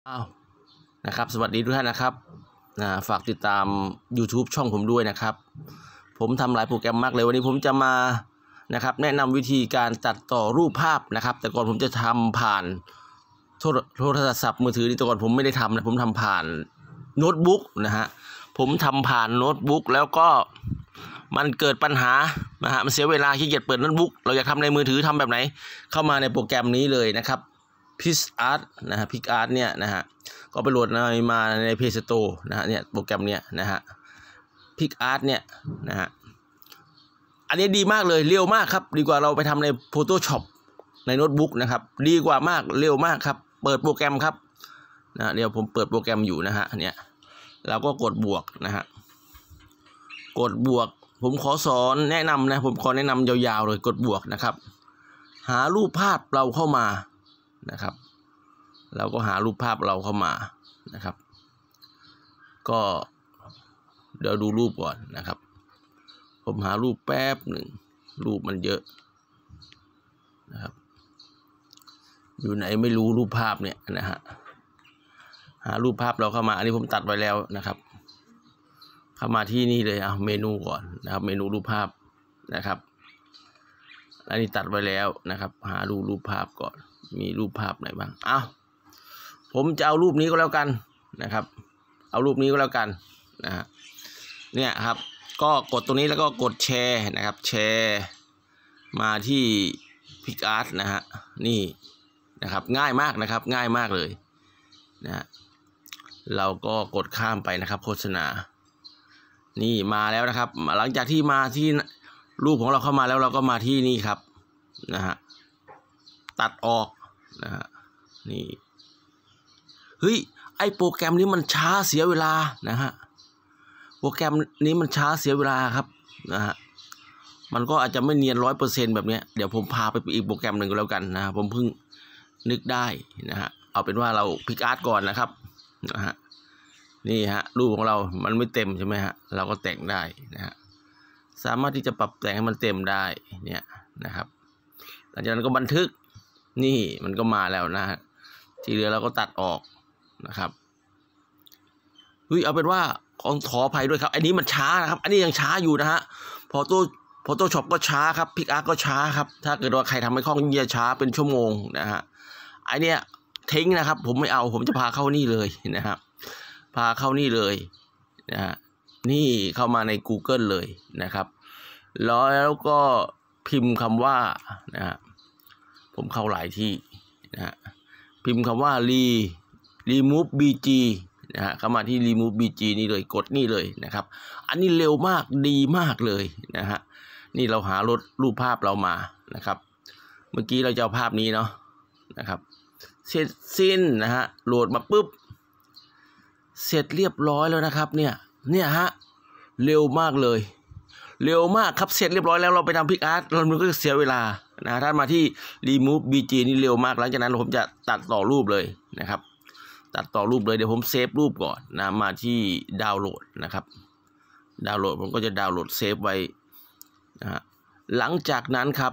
อ้าวนะครับสวัสดีทุกท่านนะครับฝากติดตาม YouTube ช่องผมด้วยนะครับผมทำหลายโปรแกรมมากเลยวันนี้ผมจะมาแนะนำวิธีการตัดต่อรูปภาพนะครับแต่ก่อนผมจะทำผ่านโทรศัพท์มือถือนี่แต่ก่อนผมไม่ได้ทำนะผมทำผ่านโน้ตบุ๊กผมทำผ่านโน้ตบุ๊กแล้วก็มันเกิดปัญหามันเสียเวลาขี้เกียจเปิดโน้ตบุ๊กเราอยากทำในมือถือทำแบบไหนเข้ามาในโปรแกรมนี้เลยนะครับPicsArt PicsArt เนี่ยก็ไปโหลดมาใน Play Store เนี่ยโปรแกรมเนี้ยPicsArt เนี่ยอันนี้ดีมากเลยเร็วมากครับดีกว่าเราไปทำใน Photoshop ในโน้ตบุ๊กนะครับดีกว่ามากเร็วมากครับเปิดโปรแกรมครับเดี๋ยวผมเปิดโปรแกรมอยู่เนี่ยเราก็กดบวกกดบวกผมขอสอนแนะนำผมขอแนะนำยาวๆเลยกดบวกนะครับหารูปภาพเราเข้ามาเราก็หารูปภาพเราเข้ามาก็เดี๋ยวดูรูปก่อนนะครับผมหารูปแป๊บหนึ่งรูปมันเยอะอยู่ไหนไม่รู้รูปภาพเนี่ยหารูปภาพเราเข้ามาอันนี้ผมตัดไว้แล้วนะครับเข้ามาที่นี่เลยเมนูก่อนเมนูรูปภาพอันนี้ตัดไว้แล้วหารูปภาพก่อนมีรูปภาพไหนบ้างผมจะเอารูปนี้ก็แล้วกันเอารูปนี้ก็แล้วกันเนี่ยครับก็กดตรงนี้แล้วก็กดแชร์แชร์มาที่ PicsArt นี่ง่ายมากง่ายมากเลยเราก็กดข้ามไปโฆษณานี่มาแล้วหลังจากที่มาที่รูปของเราเข้ามาแล้วเราก็มาที่นี่ครับตัดออกนี่เฮ้ยไอโปรแกรมนี้มันช้าเสียเวลาโปรแกรมนี้มันช้าเสียเวลาครับมันก็อาจจะไม่เนียน 100% แบบนี้เดี๋ยวผมพาไปอีกโปรแกรมหนึ่งก็แล้วกันผมเพิ่งนึกได้เอาเป็นว่าเราPicsArtก่อนนี่รูปของเรามันไม่เต็มใช่ไหมเราก็แต่งได้สามารถที่จะปรับแต่งให้มันเต็มได้เนี่ยหลังจากนั้นก็บันทึกนี่มันก็มาแล้วที่เหลือเราก็ตัดออกเอาเป็นว่าขออภัยด้วยครับอันนี้มันช้าอันนี้ยังช้าอยู่Photoshop ก็ช้าครับPicsArtก็ช้าครับถ้าเกิดว่าใครทำให้คล่องยิ่งจะช้าเป็นชั่วโมงไอเนี้ยทิ้งผมไม่เอาผมจะพาเข้านี่เลยพาเข้านี่เลยนี่เข้ามาใน Google เลยแล้วก็พิมพ์คำว่าผมเข้าหลายที่พิมพ์คำว่า remove bg เข้ามาที่ remove bg นี่เลยกดนี่เลยอันนี้เร็วมากดีมากเลยนี่เราหารูปภาพเรามาเมื่อกี้เราจะเอาภาพนี้เนาะเสร็จสิ้นโหลดมาปุ๊บเสร็จเรียบร้อยแล้วเนี่ยเร็วมากเลยเร็วมากครับเสร็จเรียบร้อยแล้วเราไปทำPicsArtเราก็เสียเวลาถ้ามาที่ remove bg นี่เร็วมากหลังจากนั้นผมจะตัดต่อรูปเลยตัดต่อรูปเลยเดี๋ยวผมเซฟรูปก่อนมาที่ดาวน์โหลดดาวน์โหลดผมก็จะดาวน์โหลดเซฟไว้หลังจากนั้นครับ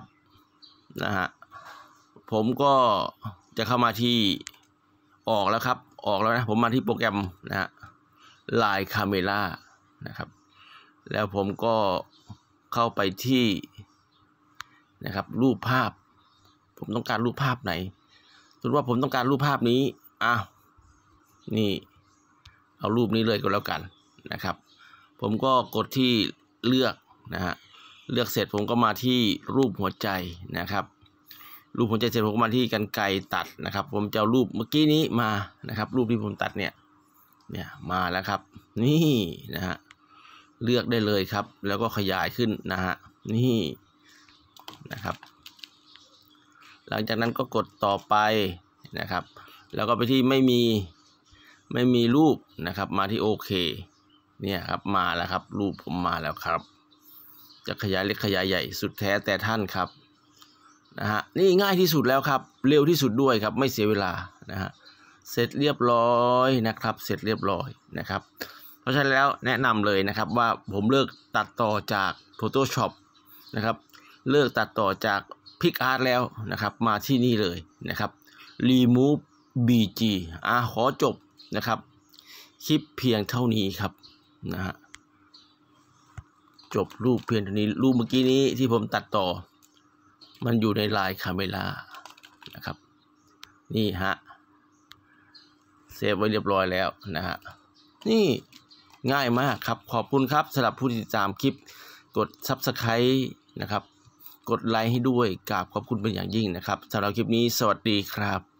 ผมก็จะเข้ามาที่ออกแล้วผมมาที่โปรแกรมLive Camera แล้วผมก็เข้าไปที่รูปภาพผมต้องการรูปภาพไหนสมมติว่าผมต้องการรูปภาพนี้นี่เอารูปนี้เลยก็แล้วกันผมก็กดที่เลือกเลือกเสร็จผมก็มาที่รูปหัวใจรูปหัวใจเสร็จผมก็มาที่กรรไกรตัดผมจะเอารูปเมื่อกี้นี้มารูปที่ผมตัดเนี่ยมาแล้วครับนี่เลือกได้เลยครับแล้วก็ขยายขึ้นนี่หลังจากนั้นก็กดต่อไปแล้วก็ไปที่ไม่มีรูปมาที่โอเคเนี่ยมาแล้วครับรูปผมมาแล้วครับจะขยายเล็กขยายใหญ่สุดแท้แต่ท่านครับนี่ง่ายที่สุดแล้วครับเร็วที่สุดด้วยครับไม่เสียเวลาเสร็จเรียบร้อยเสร็จเรียบร้อยเพราะฉะนั้นแล้วแนะนำเลยว่าผมเลิกตัดต่อจาก Photoshop เลิกตัดต่อจากPicsArtแล้วมาที่นี่เลยremove BG ขอจบนะครับคลิปเพียงเท่านี้ครับนะฮะจบรูปเพียงเท่านี้รูปเมื่อกี้นี้ที่ผมตัดต่อมันอยู่ในไลน์คาเมล่านะครับนี่ฮะเซฟไว้เรียบร้อยแล้วนะฮะนี่ง่ายมากครับขอบคุณครับสำหรับผู้ที่ติดตามคลิปกด Subscribe นะครับกดไลค์ให้ด้วยกราบขอบคุณเป็นอย่างยิ่งนะครับสำหรับคลิปนี้สวัสดีครับ